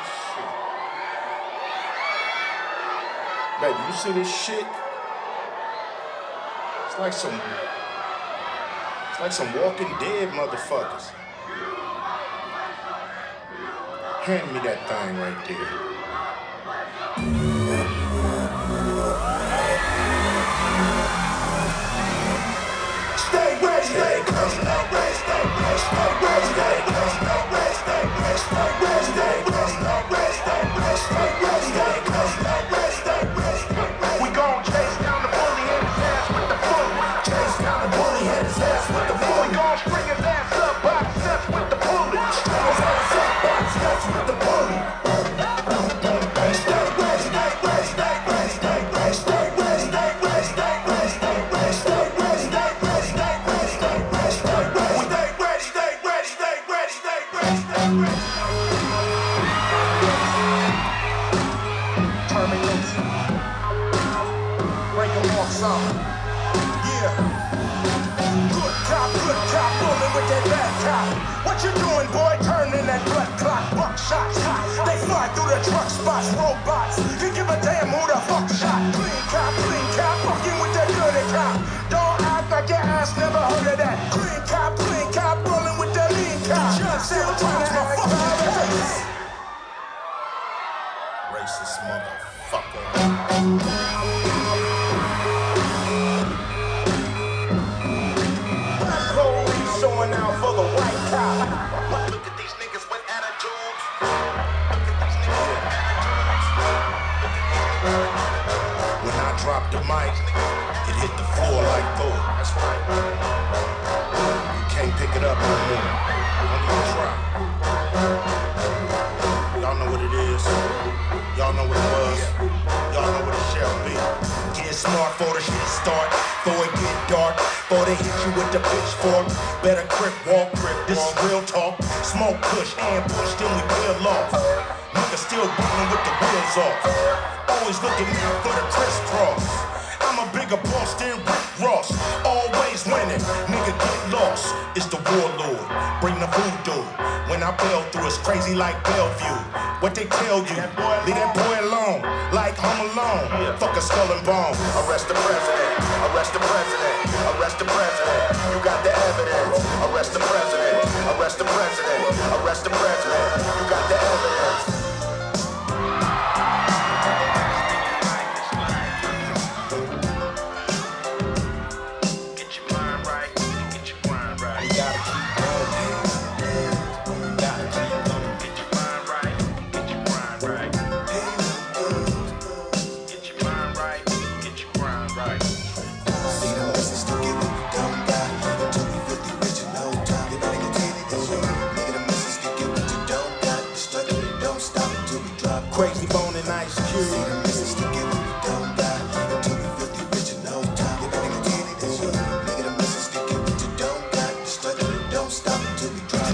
Baby, you see this shit? It's like some Walking Dead motherfuckers. Hand me that thing right there. Stay ready, stay ready, stay ready, stay ready, stay ready, stay ready, stay ready, stay ready, stay ready, stay ready, stay ready, stay ready, stay ready, stay ready, stay ready. We gon' chase down the bully and his ass with the bully. Chase down the bully and his ass with the bully. We gon' string his ass up by the steps with the bully. String his ass up by the steps with the bully. Stay ready, stay ready, stay ready, stay ready, stay ready, stay ready, stay ready, stay ready, stay ready, stay ready, stay ready, stay ready, stay ready. Stay ready, stay ready, stay ready, stay ready, stay ready. Terminate. Break them off some. Yeah. Good cop, rolling with that bad cop. What you doing, boy? Turning that blood clot, buckshots. They fly through the truck spots, robots. You give a damn who the fuck shot. Clean cop, fucking with that dirty cop. Don't act like your ass never heard of that. Clean cop, rolling with that lean cop. Still trying to act face. Racist motherfucker. Showing out for the white cop. Look at these niggas with attitudes. Look at these niggas with attitudes. When I drop the mic, it hit the floor like Thor. That's right. You can't pick it up no more. Don't even try. Y'all know what it is. Y'all know what it was. Y'all know what it shall be. Get smart for the shit start. Before it get dark, before they hit you with the pitchfork. Better grip, walk, grip, this is real talk. Smoke, push, and push, then we peel off. Niggas still beating with the wheels off. Always looking out for the crisscross. I'm a bigger boss than Rick Ross. Always winning, nigga get lost. It's the warlord, bring the voodoo. When I bail through, it's crazy like Bellevue. What they tell you, leave that boy alone, like Home Alone. Fuck a skull and bone. Arrest the president, arrest the president, arrest the president. You got the evidence. Arrest the president, arrest the president, arrest the president. You got the evidence. Crazy Bone and Ice Cube. See the message to get it, don't die until we feel the original time. You better get it, it's you. Nigga, the message to get it, you don't die. The struggle and don't stop until we drop.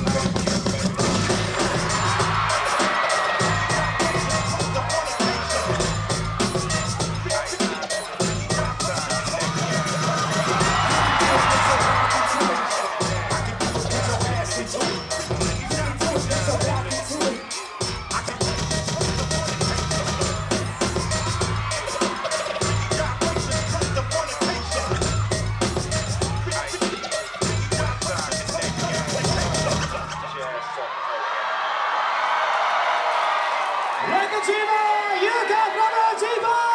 Yakutiba, Yuka from Antifa!